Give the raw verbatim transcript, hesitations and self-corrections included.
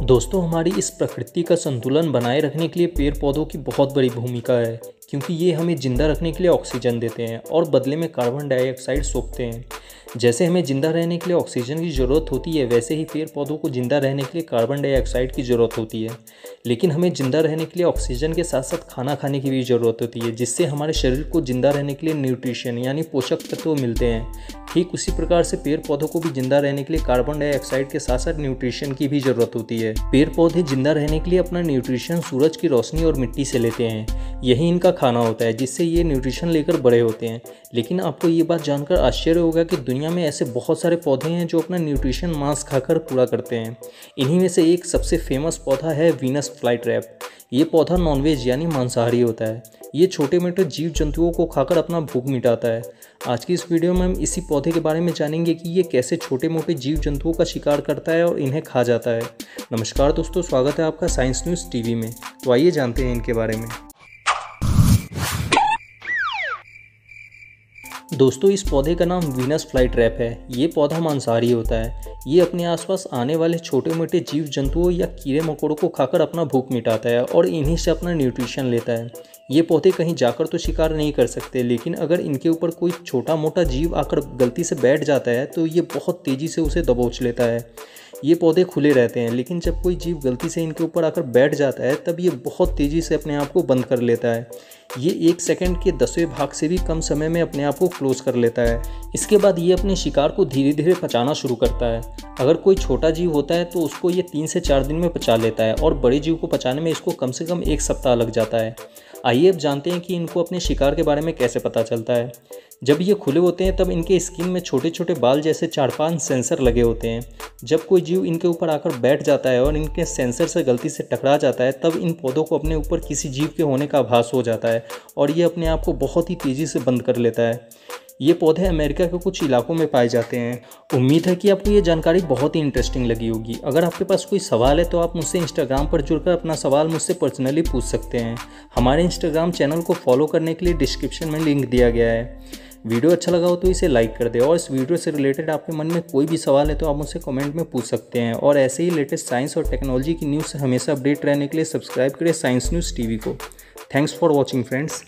दोस्तों, हमारी इस प्रकृति का संतुलन बनाए रखने के लिए पेड़ पौधों की बहुत बड़ी भूमिका है, क्योंकि ये हमें जिंदा रखने के लिए ऑक्सीजन देते हैं और बदले में कार्बन डाइऑक्साइड सोखते हैं। जैसे हमें जिंदा रहने के लिए ऑक्सीजन की ज़रूरत होती है, वैसे ही पेड़ पौधों को जिंदा रहने के लिए कार्बन डाइऑक्साइड की ज़रूरत होती है। लेकिन हमें जिंदा रहने के लिए ऑक्सीजन के साथ साथ खाना खाने की भी ज़रूरत होती है, जिससे हमारे शरीर को जिंदा रहने के लिए न्यूट्रिशन यानी पोषक तत्व मिलते हैं। ठीक उसी प्रकार से पेड़ पौधों को भी जिंदा रहने के लिए कार्बन डाइऑक्साइड के साथ साथ न्यूट्रिशन की भी ज़रूरत होती है। पेड़ पौधे जिंदा रहने के लिए अपना न्यूट्रिशन सूरज की रोशनी और मिट्टी से लेते हैं। यही इनका खाना होता है, जिससे ये न्यूट्रिशन लेकर बड़े होते हैं। लेकिन आपको ये बात जानकर आश्चर्य होगा कि दुनिया में ऐसे बहुत सारे पौधे हैं जो अपना न्यूट्रिशन मांस खाकर पूरा करते हैं। इन्हीं में से एक सबसे फेमस पौधा है वीनस फ्लाईट्रैप। ये पौधा नॉनवेज यानी मांसाहारी होता है। ये छोटे मोटे जीव जंतुओं को खाकर अपना भूख मिटाता है। आज की इस वीडियो में हम इसी पौधे के बारे में जानेंगे कि ये कैसे छोटे मोटे जीव जंतुओं का शिकार करता है और इन्हें खा जाता है। नमस्कार दोस्तों, स्वागत है आपका साइंस न्यूज़ टीवी में। तो आइए जानते हैं इनके बारे में। दोस्तों, इस पौधे का नाम वीनस फ्लाईट्रैप है। ये पौधा मांसाहारी होता है। ये अपने आसपास आने वाले छोटे मोटे जीव जंतुओं या कीड़े मकोड़ों को खाकर अपना भूख मिटाता है और इन्हीं से अपना न्यूट्रिशन लेता है। ये पौधे कहीं जाकर तो शिकार नहीं कर सकते, लेकिन अगर इनके ऊपर कोई छोटा मोटा जीव आकर गलती से बैठ जाता है तो ये बहुत तेज़ी से उसे दबोच लेता है। ये पौधे खुले रहते हैं, लेकिन जब कोई जीव गलती से इनके ऊपर आकर बैठ जाता है तब ये बहुत तेज़ी से अपने आप को बंद कर लेता है। ये एक सेकंड के दसवें भाग से भी कम समय में अपने आप को क्लोज कर लेता है। इसके बाद ये अपने शिकार को धीरे धीरे पचाना शुरू करता है। अगर कोई छोटा जीव होता है तो उसको ये तीन से चार दिन में पचा लेता है और बड़े जीव को पचाने में इसको कम से कम एक सप्ताह लग जाता है। आइए अब जानते हैं कि इनको अपने शिकार के बारे में कैसे पता चलता है। जब ये खुले होते हैं तब इनके स्किन में छोटे छोटे बाल जैसे चार पांच सेंसर लगे होते हैं। जब कोई जीव इनके ऊपर आकर बैठ जाता है और इनके सेंसर से गलती से टकरा जाता है तब इन पौधों को अपने ऊपर किसी जीव के होने का आभास हो जाता है और ये अपने आप को बहुत ही तेज़ी से बंद कर लेता है। ये पौधे अमेरिका के कुछ इलाकों में पाए जाते हैं। उम्मीद है कि आपको ये जानकारी बहुत ही इंटरेस्टिंग लगी होगी। अगर आपके पास कोई सवाल है तो आप मुझसे इंस्टाग्राम पर जुड़कर अपना सवाल मुझसे पर्सनली पूछ सकते हैं। हमारे इंस्टाग्राम चैनल को फॉलो करने के लिए डिस्क्रिप्शन में लिंक दिया गया है। वीडियो अच्छा लगा हो तो इसे लाइक कर दें और इस वीडियो से रिलेटेड आपके मन में कोई भी सवाल है तो आप मुझसे कमेंट में पूछ सकते हैं। और ऐसे ही लेटेस्ट साइंस और टेक्नोलॉजी की न्यूज़ से हमेशा अपडेट रहने के लिए सब्सक्राइब करें साइंस न्यूज़ टीवी को। Thanks for watching friends.